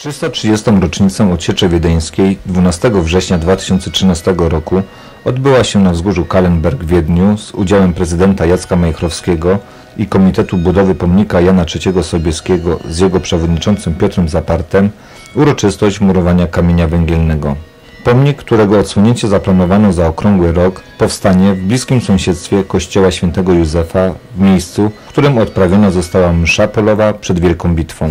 330. rocznicę odsieczy wiedeńskiej 12 września 2013 roku odbyła się na wzgórzu Kahlenberg w Wiedniu z udziałem prezydenta Jacka Majchrowskiego i Komitetu Budowy Pomnika Jana III Sobieskiego z jego przewodniczącym Piotrem Zapartem uroczystość murowania kamienia węgielnego. Pomnik, którego odsłonięcie zaplanowano za okrągły rok, powstanie w bliskim sąsiedztwie kościoła św. Józefa w miejscu, w którym odprawiona została msza polowa przed Wielką Bitwą.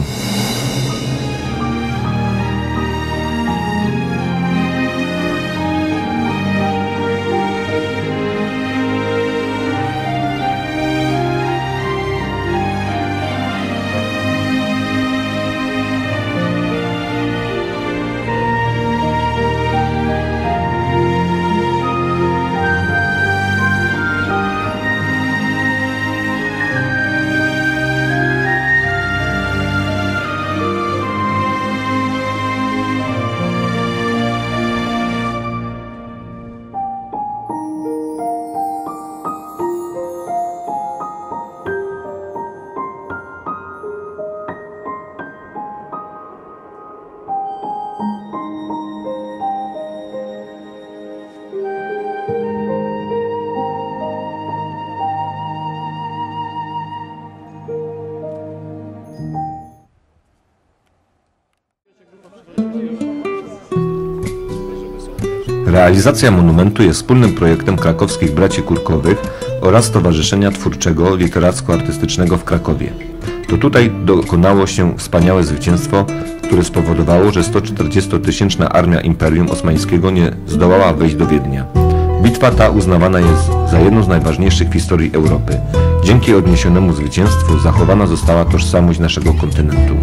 Realizacja monumentu jest wspólnym projektem krakowskich braci Kurkowych oraz Stowarzyszenia Twórczego Literacko-Artystycznego w Krakowie. To tutaj dokonało się wspaniałe zwycięstwo, które spowodowało, że 140-tysięczna armia Imperium Osmańskiego nie zdołała wejść do Wiednia. Bitwa ta uznawana jest za jedną z najważniejszych w historii Europy. Dzięki odniesionemu zwycięstwu zachowana została tożsamość naszego kontynentu.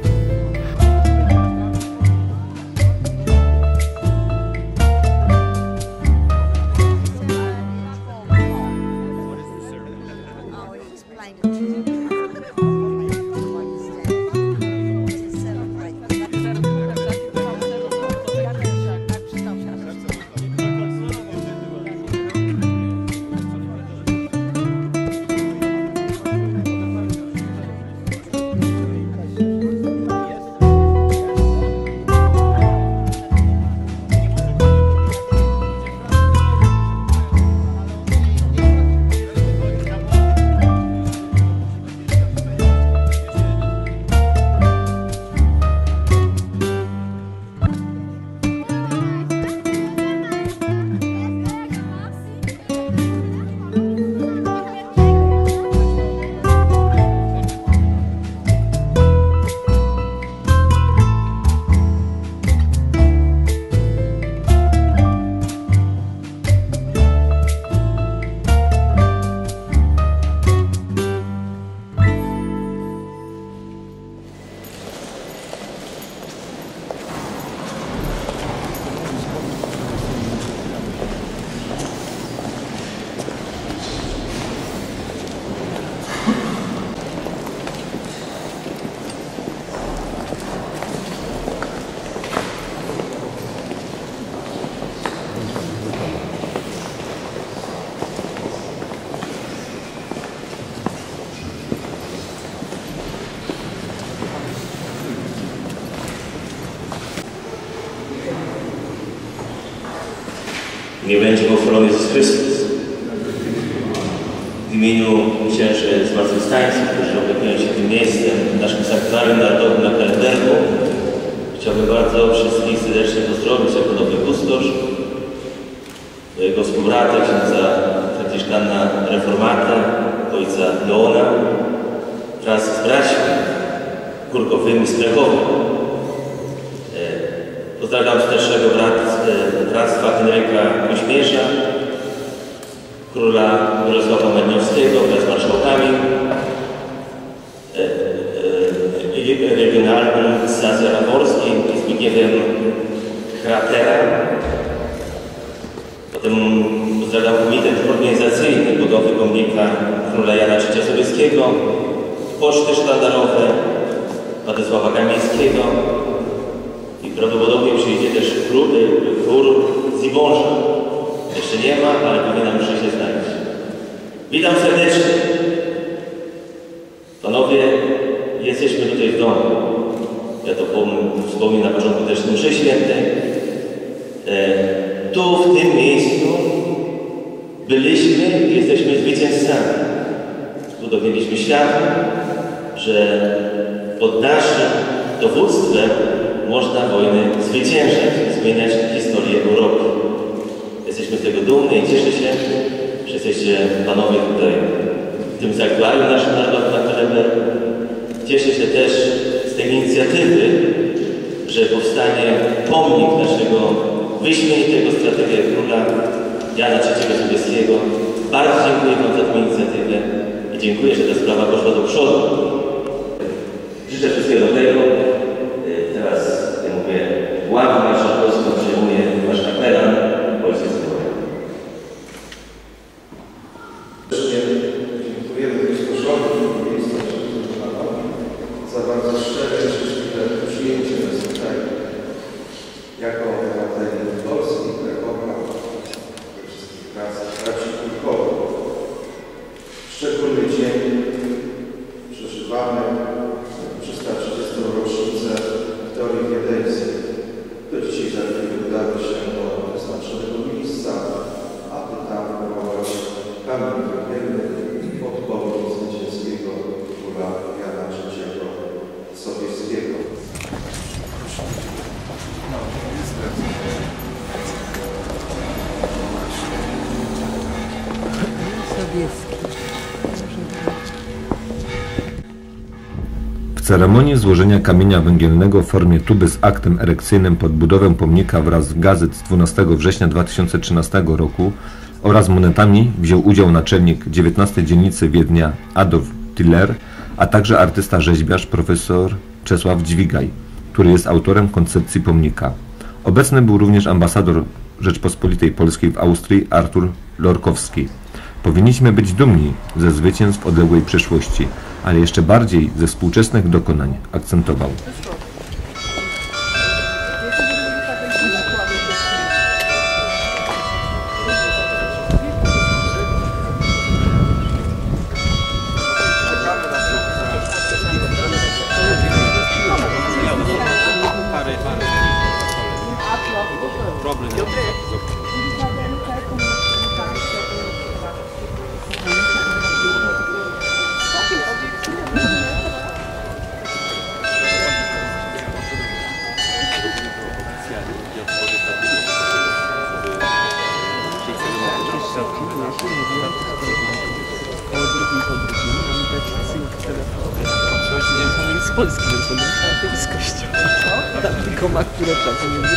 Nie będzie pochwalony Jezus Chrystus. W imieniu księży zmartwychwstańców, którzy opiekują się tym miejscem, naszym sanktuarium narodowym na Kahlenbergu, chciałbym bardzo wszystkich serdecznie pozdrowić jako nowy kustosz, mojego współbrata, księdza Franciszkana Reformata, ojca Leona, wraz z braćmi kurkowymi z Krakowa. Pozdrawiam starszego bractwa Henryka Kośmierza, króla Bolesława Marniowskiego wraz z marszałkami, regionalnym Stacją Raworskim i Zbigniewem Kratera. Potem pozdrawiam Komitet Organizacyjny Budowy Pomnika Króla Jana III Sobieskiego, Poczty Sztandarowe Władysława Kamińskiego. I prawdopodobnie przyjdzie też chór z Iwąża. Jeszcze nie ma, ale powinna mszy się znaleźć. Witam serdecznie. Panowie, jesteśmy tutaj w domu. Ja to wspomnę na początku też mszy świętej. Tu, w tym miejscu byliśmy i jesteśmy zwycięzcami. Udowodniliśmy światu, że pod naszym dowództwem można wojny zwyciężać i zmieniać historię Europy. Jesteśmy z tego dumni i cieszę się, że jesteście panowie tutaj w tym sanktuarium naszym narodowym na Kelebergu. Cieszę się też z tej inicjatywy, że powstanie pomnik naszego wyśmienitego stratega króla Jana III Sobieskiego. Bardzo dziękuję wam za tę inicjatywę i dziękuję, że ta sprawa poszła do przodu. Życzę wszystkiego dobrego. Teraz, jak mówię, ławę marszałkowską przejmuje wasz kapelan Polskiej Zdrowia. Dziękujemy Biskupszowi i miejscu za bardzo szczere i życzliwe przyjęcie nas tutaj jako obywateli Polski, Krakowa, we wszystkich braci kulturowych. Szczególny dzień przeżywamy 330. rocznicę teorii wiedeńskiej. Do dzisiaj zaledwie udało się do wyznaczonego miejsca, aby tam wywołać kamień węgielny pod pomnik zwycięskiego króla Jana III Sobieskiego. W ceremonii złożenia kamienia węgielnego w formie tuby z aktem erekcyjnym pod budowę pomnika wraz z gazet z 12 września 2013 roku oraz monetami wziął udział naczelnik 19 dzielnicy Wiednia Adolf Tiller, a także artysta-rzeźbiarz profesor Czesław Dźwigaj, który jest autorem koncepcji pomnika. Obecny był również ambasador Rzeczpospolitej Polskiej w Austrii Artur Lorkowski. Powinniśmy być dumni ze zwycięstw odległej przeszłości, ale jeszcze bardziej ze współczesnych dokonań, akcentował. Z Polski, więc on jest z kościoła. Tam tylko ma, które pracują.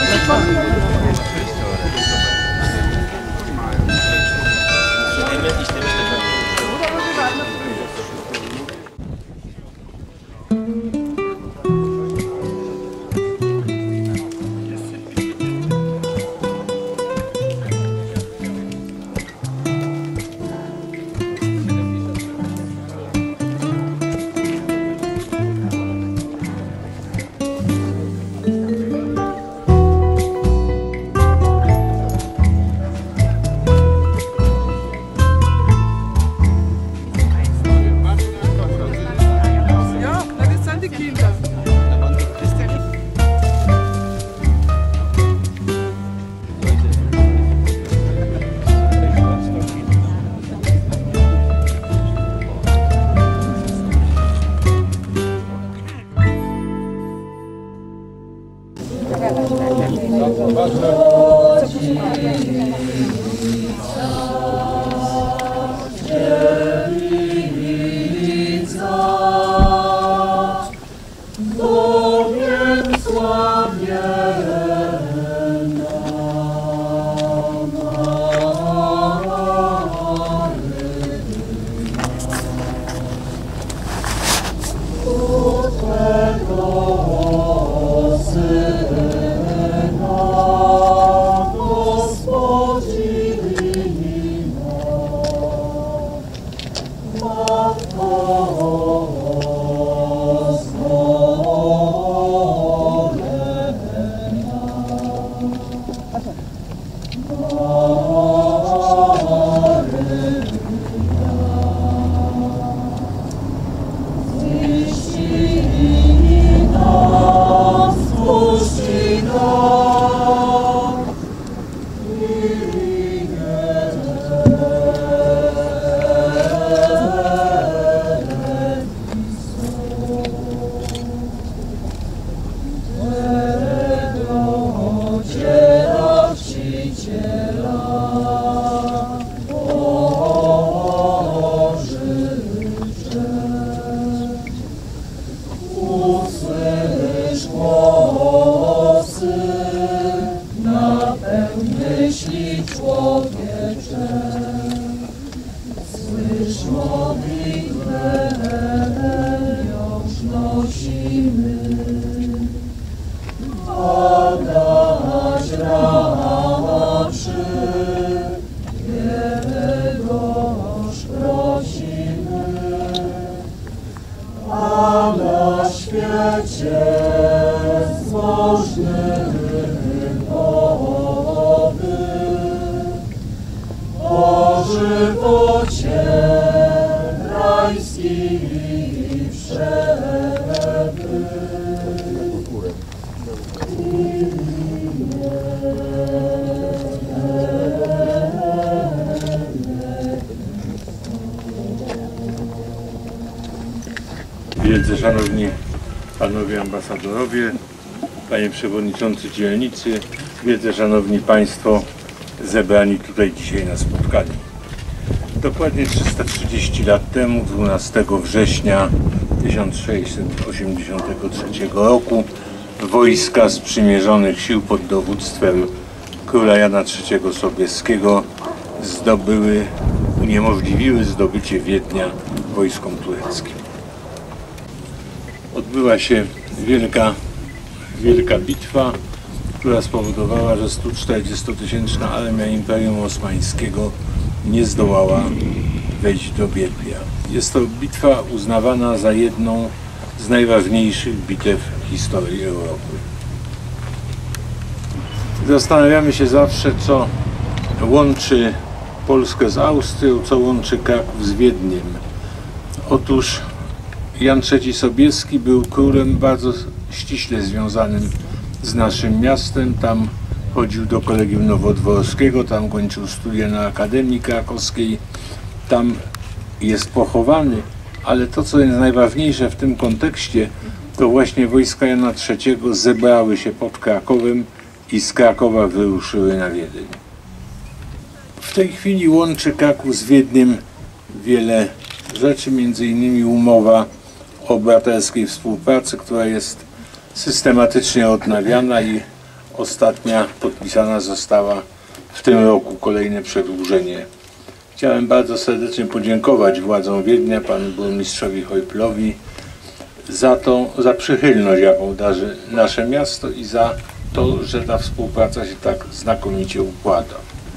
napełń myśli człowiecze. Słysz modlitwę, już nosimy. Adaś raczy, Jegoż prosimy. A na świecie zbożny poby o żywocie rajski wszedy. Wielce szanowni panowie ambasadorowie, panie przewodniczący dzielnicy, wielce szanowni państwo zebrani tutaj dzisiaj na spotkaniu. Dokładnie 330 lat temu, 12 września 1683 roku, wojska sprzymierzonych sił pod dowództwem króla Jana III Sobieskiego uniemożliwiły zdobycie Wiednia wojskom tureckim. Odbyła się wielka bitwa, która spowodowała, że 140-tysięczna armia Imperium Osmańskiego nie zdołała wejść do Wiednia. Jest to bitwa uznawana za jedną z najważniejszych bitew w historii Europy. Zastanawiamy się zawsze, co łączy Polskę z Austrią, co łączy Kraków z Wiedniem. Otóż Jan III Sobieski był królem bardzo ściśle związanym z naszym miastem. Tam chodził do Kolegium Nowodworskiego, tam kończył studia na Akademii Krakowskiej, tam jest pochowany, ale to, co jest najważniejsze w tym kontekście, to właśnie wojska Jana III zebrały się pod Krakowem i z Krakowa wyruszyły na Wiedeń. W tej chwili łączy Kraków z Wiedniem wiele rzeczy, między innymi umowa o braterskiej współpracy, która jest systematycznie odnawiana i ostatnia podpisana została w tym roku, kolejne przedłużenie. Chciałem bardzo serdecznie podziękować władzom Wiednia, panu burmistrzowi Hojplowi za przychylność, jaką darzy nasze miasto i za to, że ta współpraca się tak znakomicie układa.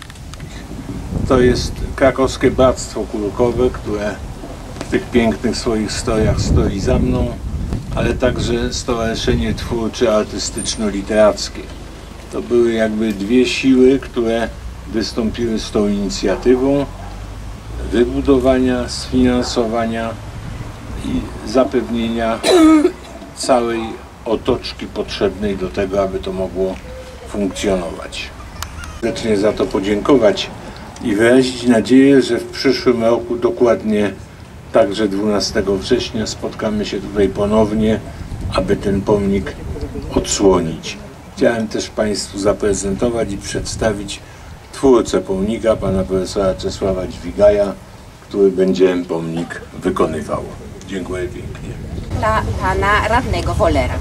To jest Krakowskie Bractwo Kurkowe, które w tych pięknych swoich strojach stoi za mną, ale także Stowarzyszenie Twórcze-Artystyczno-Literackie. To były jakby dwie siły, które wystąpiły z tą inicjatywą wybudowania, sfinansowania i zapewnienia całej otoczki potrzebnej do tego, aby to mogło funkcjonować. Serdecznie za to podziękować i wyrazić nadzieję, że w przyszłym roku, dokładnie także 12 września, spotkamy się tutaj ponownie, aby ten pomnik odsłonić. Chciałem też państwu zaprezentować i przedstawić twórcę pomnika, pana profesora Czesława Dźwigaja, który będzie pomnik wykonywał. Dziękuję pięknie. Dla pana radnego Wollera.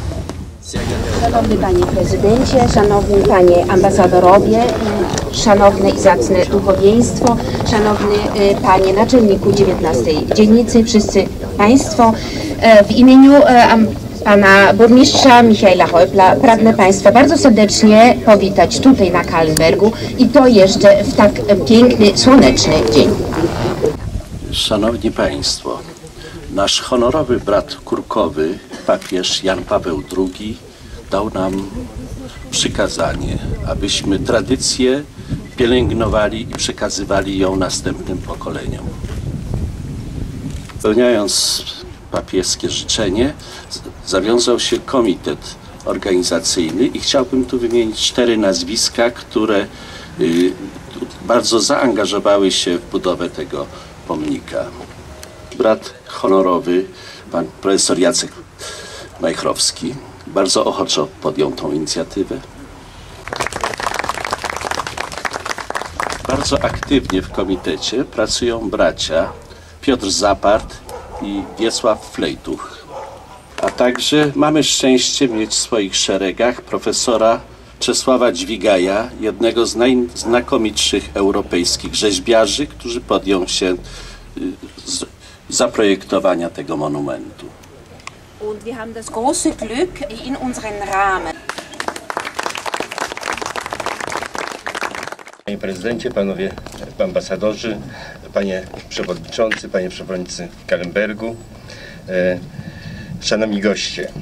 Szanowny panie prezydencie, szanowni panie ambasadorowie, szanowne i zacne duchowieństwo, szanowny panie naczelniku 19 dzielnicy, wszyscy państwo, w imieniu pana burmistrza Michaela Hojpla pragnę państwa bardzo serdecznie powitać tutaj na Kallenbergu i to jeszcze w tak piękny, słoneczny dzień. Szanowni państwo, nasz honorowy brat kurkowy, papież Jan Paweł II, dał nam przykazanie, abyśmy tradycję pielęgnowali i przekazywali ją następnym pokoleniom. Spełniając papieskie życzenie, zawiązał się komitet organizacyjny i chciałbym tu wymienić 4 nazwiska, które bardzo zaangażowały się w budowę tego pomnika. Brat honorowy, pan profesor Jacek Majchrowski, bardzo ochoczo podjął tą inicjatywę. Bardzo aktywnie w komitecie pracują bracia Piotr Zapart i Wiesław Flejtuch. A także mamy szczęście mieć w swoich szeregach profesora Czesława Dźwigaja, jednego z najznakomitszych europejskich rzeźbiarzy, który podjął się zaprojektowania tego monumentu. Und wir haben das große Glück in unseren Rahmen. Panie prezydencie, panowie ambasadorzy, panie przewodniczący, panie przewodniczący Kallenbergu, szanowni goście.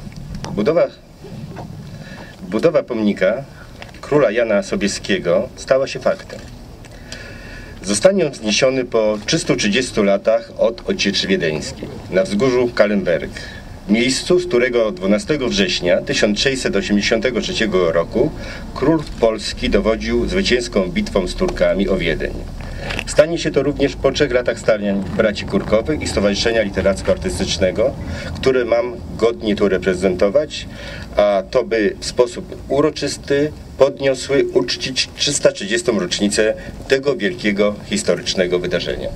Budowa pomnika króla Jana Sobieskiego stała się faktem. Zostanie on wzniesiony po 330 latach od odzieczy wiedeńskiej na wzgórzu Kallenberg, miejscu, z którego 12 września 1683 roku król Polski dowodził zwycięską bitwą z Turkami o Wiedeń. Stanie się to również po 3 latach starań braci Kurkowych i Stowarzyszenia Literacko-Artystycznego, które mam godnie tu reprezentować, a to by w sposób uroczysty, podniosły uczcić 330. rocznicę tego wielkiego historycznego wydarzenia.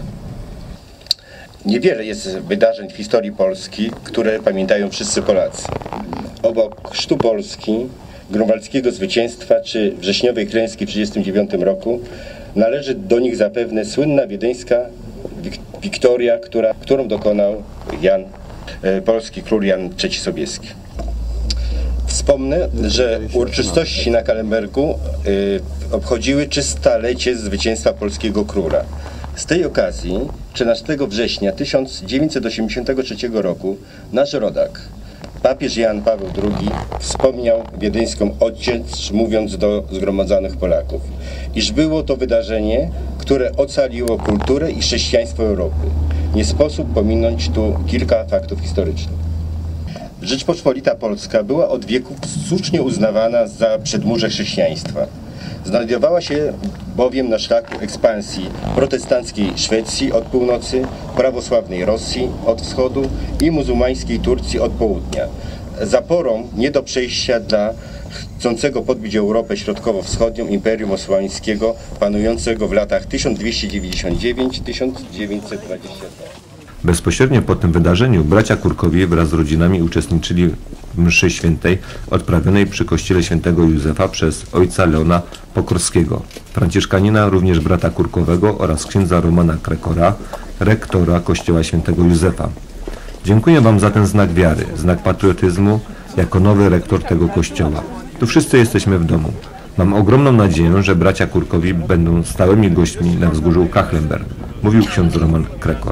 Niewiele jest wydarzeń w historii Polski, które pamiętają wszyscy Polacy. Obok chrztu Polski, grunwaldzkiego zwycięstwa czy wrześniowej klęski w 1939 roku należy do nich zapewne słynna wiedeńska wiktoria, którą dokonał polski król Jan III Sobieski. Wspomnę, że uroczystości na Kallenbergu obchodziły 300-lecie zwycięstwa polskiego króla. Z tej okazji 13 września 1983 roku nasz rodak, papież Jan Paweł II, wspomniał wiedeńską odsiecz, mówiąc do zgromadzonych Polaków, iż było to wydarzenie, które ocaliło kulturę i chrześcijaństwo Europy. Nie sposób pominąć tu kilka faktów historycznych. Rzeczpospolita Polska była od wieków słusznie uznawana za przedmurze chrześcijaństwa. Znajdowała się bowiem na szlaku ekspansji protestanckiej Szwecji od północy, prawosławnej Rosji od wschodu i muzułmańskiej Turcji od południa. Zaporą nie do przejścia dla chcącego podbić Europę Środkowo-Wschodnią Imperium Osmańskiego panującego w latach 1299-1922. Bezpośrednio po tym wydarzeniu bracia Kurkowie wraz z rodzinami uczestniczyli w mszy świętej odprawionej przy kościele świętego Józefa przez ojca Leona Pokorskiego, franciszkanina, również brata Kurkowego, oraz księdza Romana Krekora, rektora kościoła świętego Józefa. Dziękuję wam za ten znak wiary, znak patriotyzmu jako nowy rektor tego kościoła. Tu wszyscy jesteśmy w domu. Mam ogromną nadzieję, że bracia Kurkowi będą stałymi gośćmi na wzgórzu Kallenberg, mówił ksiądz Roman Krekor.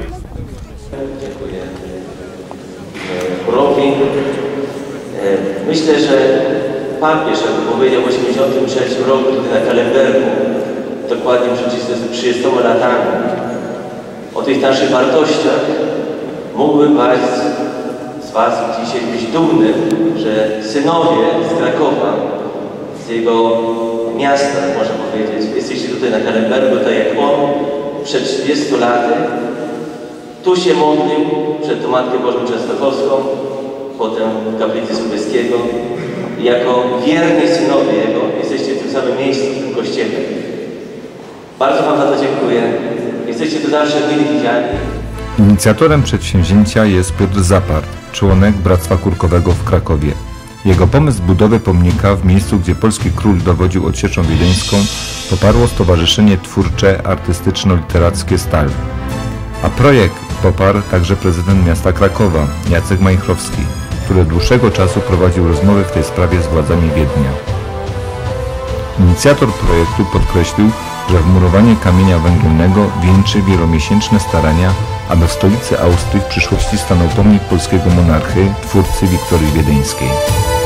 Myślę, że papież, jak powiedział w 1983 roku tutaj na Kallenbergu, dokładnie przed 30 latami, o tych naszych wartościach, mógłby z Was dzisiaj być dumny, że synowie z Krakowa, z jego miasta, można powiedzieć, jesteście tutaj na Kallenbergu, tak jak on przed 30 laty tu się modlił przed tą Matkę Bożą Częstochowską, potem w kaplicy Sobieskiego. Jako wierni synowie Jego jesteście w tym samym miejscu, w tym kościele. Bardzo Wam za to dziękuję. Jesteście tu zawsze mili widziani. Inicjatorem przedsięwzięcia jest Piotr Zapart, członek Bractwa Kurkowego w Krakowie. Jego pomysł budowy pomnika w miejscu, gdzie polski król dowodził odsieczą wiedeńską, poparło Stowarzyszenie Twórcze Artystyczno-Literackie Stal. A projekt poparł także prezydent miasta Krakowa, Jacek Majchrowski, który od dłuższego czasu prowadził rozmowy w tej sprawie z władzami Wiednia. Inicjator projektu podkreślił, że wmurowanie kamienia węgielnego wieńczy wielomiesięczne starania, aby w stolicy Austrii w przyszłości stanął pomnik polskiego monarchy, twórcy Wiktorii Wiedeńskiej.